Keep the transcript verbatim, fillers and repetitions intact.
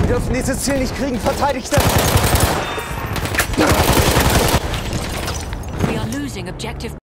dürfen dieses Ziel nicht kriegen. Verteidigt es! We are losing objective.